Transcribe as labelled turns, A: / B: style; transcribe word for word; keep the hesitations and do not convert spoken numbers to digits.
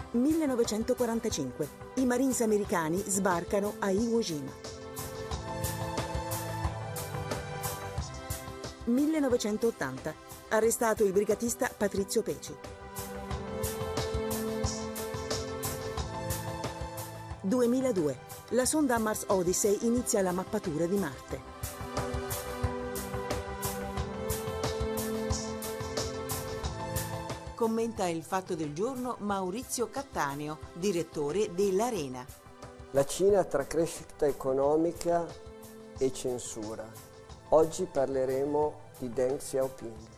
A: millenovecentoquarantacinque. I Marines americani sbarcano a Iwo Jima. millenovecentottanta. Arrestato il brigatista Patrizio Peci. duemiladue. La sonda Mars Odyssey inizia la mappatura di Marte. Commenta il fatto del giorno Maurizio Cattaneo, direttore dell'Arena.
B: La Cina tra crescita economica e censura. Oggi parleremo di Deng Xiaoping.